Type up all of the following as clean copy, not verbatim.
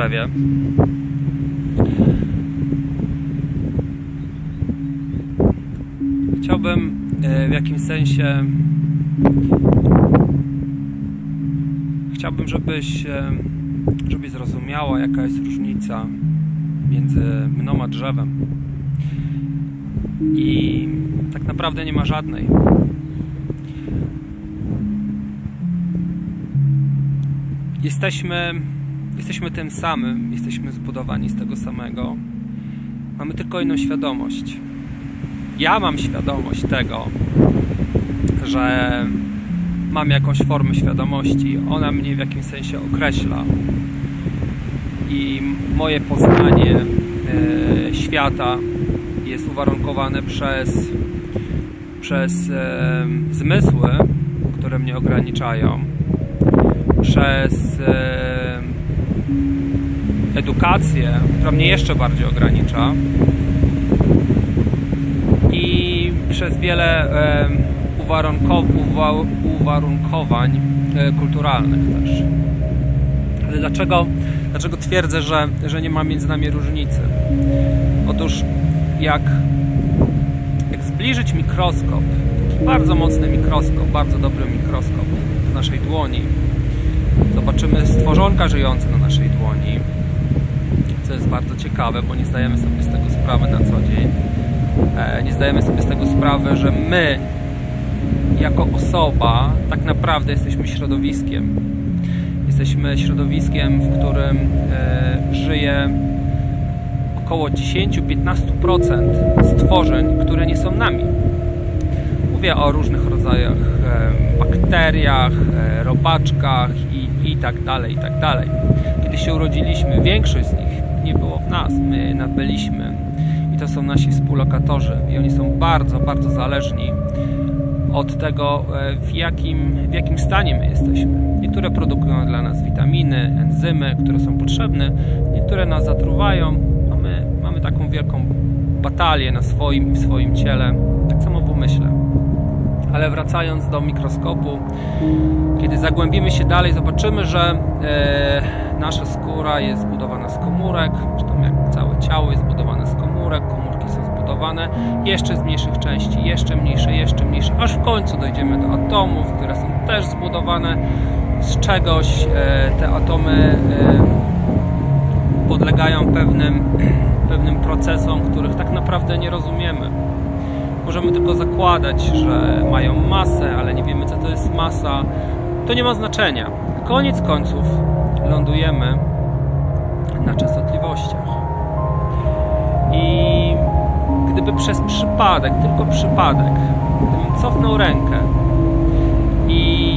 drzewie. Chciałbym w jakimś sensie żebyś zrozumiała, jaka jest różnica między mną a drzewem. I tak naprawdę nie ma żadnej. Jesteśmy tym samym, jesteśmy zbudowani z tego samego. Mamy tylko inną świadomość. Ja mam świadomość tego, że mam jakąś formę świadomości. Ona mnie w jakimś sensie określa. I moje poznanie świata jest uwarunkowane przez zmysły, które mnie ograniczają, przez edukację, która mnie jeszcze bardziej ogranicza, i przez wiele uwarunkowań kulturalnych też. Ale dlaczego twierdzę, że nie ma między nami różnicy? Otóż jak zbliżyć mikroskop, taki bardzo mocny mikroskop, bardzo dobry mikroskop do naszej dłoni, zobaczymy stworzonka żyjące na naszej dłoni, co jest bardzo ciekawe, bo nie zdajemy sobie z tego sprawy na co dzień. Nie zdajemy sobie z tego sprawy, że my jako osoba tak naprawdę jesteśmy środowiskiem. Jesteśmy środowiskiem, w którym żyje około 10-15% stworzeń, które nie są nami. Mówię o różnych rodzajach bakteriach, robaczkach i tak dalej, i tak dalej. Kiedy się urodziliśmy, większość z nich nie było w nas, my je nabyliśmy. I to są nasi współlokatorzy. I oni są bardzo, bardzo zależni od tego, w jakim stanie my jesteśmy. Niektóre produkują dla nas witaminy, enzymy, które są potrzebne. Niektóre nas zatruwają. Mamy taką wielką batalię na swoim ciele. Tak samo w umyśle. Ale wracając do mikroskopu, kiedy zagłębimy się dalej, zobaczymy, że nasza skóra jest zbudowana z komórek, zresztą jak całe ciało jest zbudowane z komórek, komórki są zbudowane jeszcze z mniejszych części, jeszcze mniejsze, aż w końcu dojdziemy do atomów, które są też zbudowane z czegoś. Te atomy podlegają pewnym procesom, których tak naprawdę nie rozumiemy. Możemy tylko zakładać, że mają masę, ale nie wiemy, co to jest masa. To nie ma znaczenia. Koniec końców lądujemy na częstotliwościach. I gdyby przez przypadek, tylko przypadek, gdybym cofnął rękę i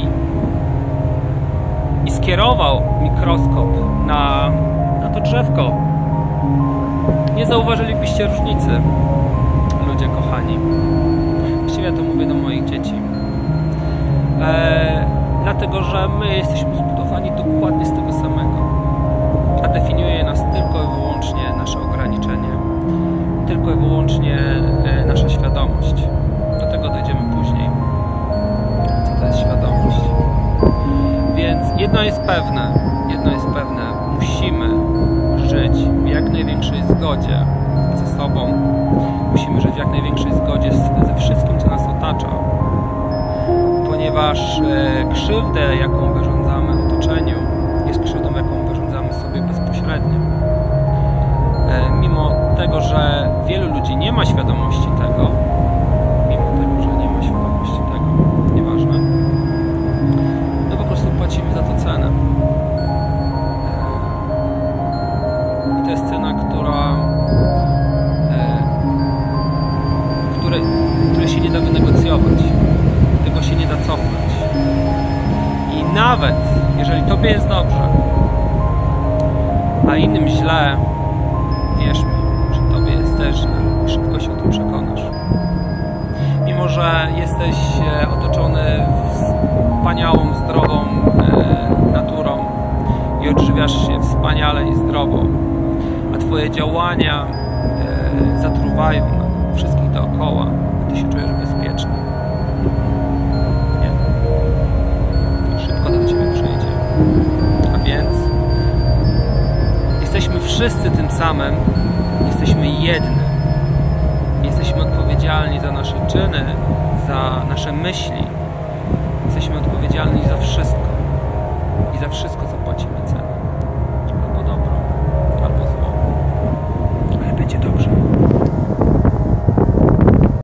skierował mikroskop na to drzewko, nie zauważylibyście różnicy, ludzie kochani. Właściwie to mówię do moich dzieci. Dlatego, że my jesteśmy zbudowani dokładnie z tego samego. A definiuje nas tylko i wyłącznie nasze ograniczenie. Tylko i wyłącznie nasza świadomość. Do tego dojdziemy później. Co to jest świadomość? Więc jedno jest pewne. Musimy żyć w jak największej zgodzie ze sobą. Musimy żyć w jak największej zgodzie ze wszystkim, co nas otacza. Ponieważ krzywdę, jaką wyrządzamy otoczeniu, jest krzywdą, jaką wyrządzamy sobie bezpośrednio. Mimo tego, że wielu ludzi nie ma świadomości tego, nieważne, no po prostu płacimy za to cenę. I to jest cena, której się nie da wynegocjować. Tego się nie da cofnąć. I nawet jeżeli tobie jest dobrze, a innym źle, wierz mi, że tobie jest też źle. Szybko się o tym przekonasz. Mimo że jesteś otoczony wspaniałą, zdrową naturą i odżywiasz się wspaniale i zdrowo, a twoje działania zatruwają wszystkich dookoła, a ty się czujesz bezpiecznie. Nie. Szybko to do ciebie przyjdzie. A więc wszyscy tym samym jesteśmy jednym. Jesteśmy odpowiedzialni za nasze czyny, za nasze myśli. Jesteśmy odpowiedzialni za wszystko. I za wszystko zapłacimy.